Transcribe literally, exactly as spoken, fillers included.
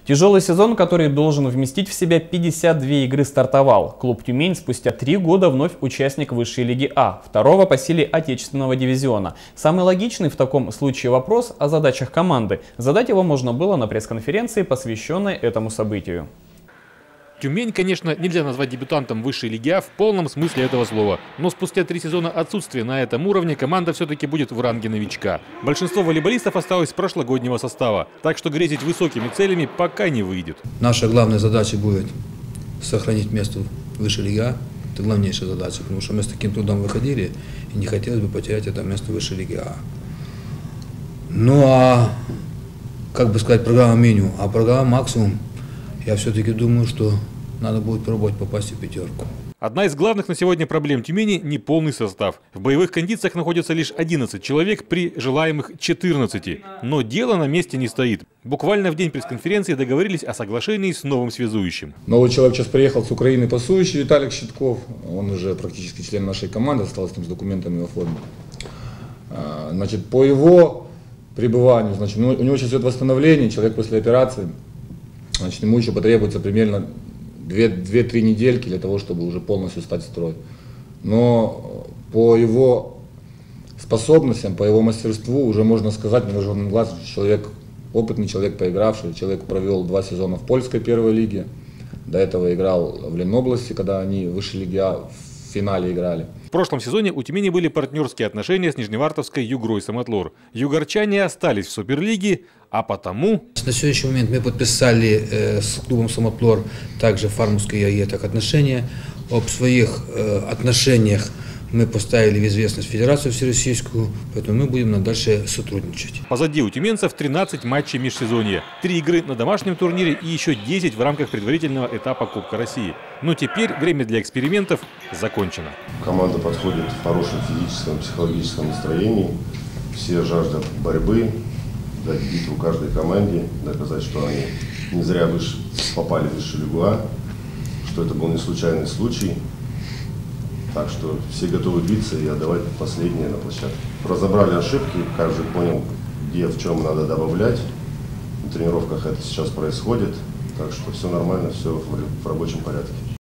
Тяжелый сезон, который должен вместить в себя пятьдесят две игры, стартовал. Клуб «Тюмень» спустя три года вновь участник высшей лиги А, второго по силе отечественного дивизиона. Самый логичный в таком случае вопрос о задачах команды. Задать его можно было на пресс-конференции, посвященной этому событию. Тюмень, конечно, нельзя назвать дебютантом высшей лиги А в полном смысле этого слова. Но спустя три сезона отсутствия на этом уровне команда все-таки будет в ранге новичка. Большинство волейболистов осталось с прошлогоднего состава. Так что грезить высокими целями пока не выйдет. Наша главная задача будет сохранить место в высшей лиге А. Это главнейшая задача, потому что мы с таким трудом выходили, и не хотелось бы потерять это место в высшей лиге А. Ну а, как бы сказать, программа минимум, а программа максимум. Я все-таки думаю, что надо будет пробовать попасть в пятерку. Одна из главных на сегодня проблем Тюмени – неполный состав. В боевых кондициях находится лишь одиннадцать человек при желаемых четырнадцати. Но дело на месте не стоит. Буквально в день пресс-конференции договорились о соглашении с новым связующим. Новый человек сейчас приехал с Украины, пасующий, Виталик Щитков. Он уже практически член нашей команды, осталось там с документами оформить. Значит, по его пребыванию, значит, у него сейчас идет восстановление, человек после операции. Значит, ему еще потребуется примерно две-три недельки для того, чтобы уже полностью стать в строй. Но по его способностям, по его мастерству уже можно сказать, невооруженным глазом, человек опытный, человек поигравший. Человек провел два сезона в польской первой лиге. До этого играл в Ленобласти, когда они в высшей лиге А в финале играли. В прошлом сезоне у Тюмени были партнерские отношения с нижневартовской «Югрой Самотлор». Югорчане остались в Суперлиге, а потому… На сегодняшний момент мы подписали э, с клубом «Самотлор» также фармовское ЯЕ так отношения. Об своих э, отношениях мы поставили в известность Федерацию Всероссийскую, поэтому мы будем дальше сотрудничать. Позади у тюменцев тринадцать матчей межсезонья, три игры на домашнем турнире и еще десять в рамках предварительного этапа Кубка России. Но теперь время для экспериментов закончено. Команда подходит в хорошем физическом, психологическом настроении. Все жаждут борьбы, дать битву каждой команде, доказать, что они не зря выше, попали в высшую лигу А, что это был не случайный случай. Так что все готовы биться и отдавать последнее на площадке. Разобрали ошибки, каждый понял, где, в чем надо добавлять. На тренировках это сейчас происходит, так что все нормально, все в рабочем порядке.